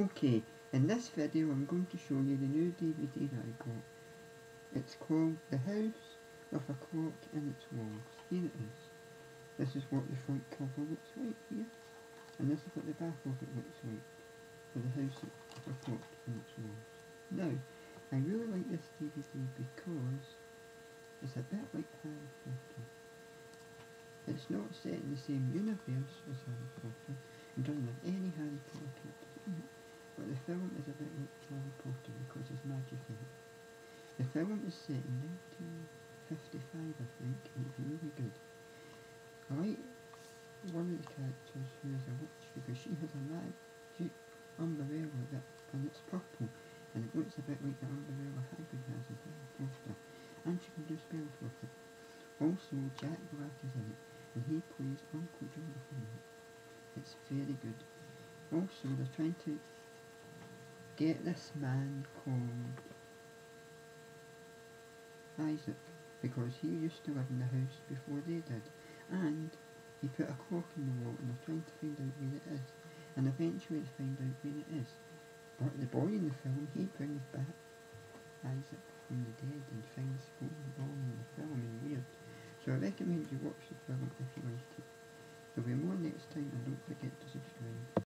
Okay, in this video I'm going to show you the new DVD that I got. It's called The House with a Clock in Its Walls. Here it is. This is what the front cover looks like here, and this is what the back of it looks like for The House with a Clock in Its Walls. Now, I really like this DVD because it's a bit like Harry Potter. It's not set in the same universe as Harry Potter and doesn't have any Harry Potter characters in it, but the film is a bit like Harry Potter because there's magic in it. The film is set in 1955, I think, and it's really good. I like one of the characters who is a witch because she has a magic umbrella and it's purple and it looks a bit like the umbrella Hagrid has in Harry Potter, and she can do spells with it. Also, Jack Black is in it and he plays Uncle Jonathan in it. It's very good. Also, they're trying to get this man called Isaac because he used to live in the house before they did, and he put a clock in the wall and they're trying to find out where it is, and eventually they find out where it is. But the boy in the film, he brings back Isaac from the dead and things go wrong in the film and weird. So I recommend you watch the film if you like it. There'll be more next time, and don't forget to subscribe.